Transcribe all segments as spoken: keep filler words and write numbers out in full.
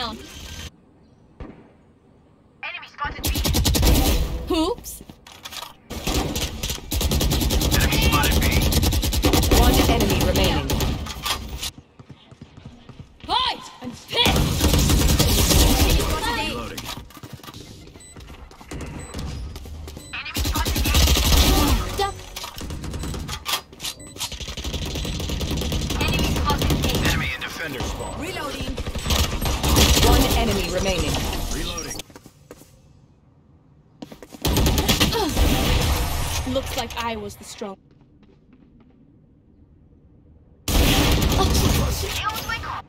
down. Enemy spotted B. Oops. Enemy spotted B. One enemy remaining. Fight! I'm pissed! Reloading. Enemy spotted A. Duck. Enemy spotted A. Enemy in defender spawn. Reloading. One enemy remaining. Reloading. Looks like I was the strong. Shield my call.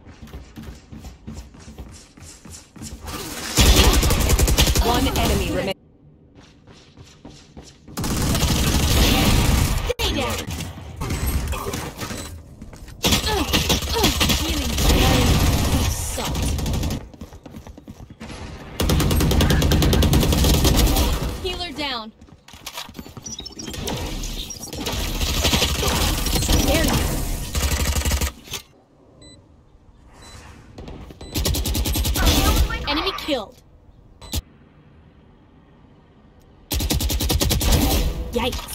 One enemy remaining. Stay down. Healing. You sucked. Healer down. There you go. Enemy killed. Yikes.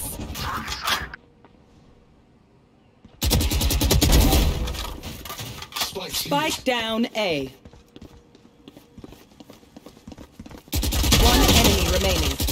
Spike down A. One enemy remaining.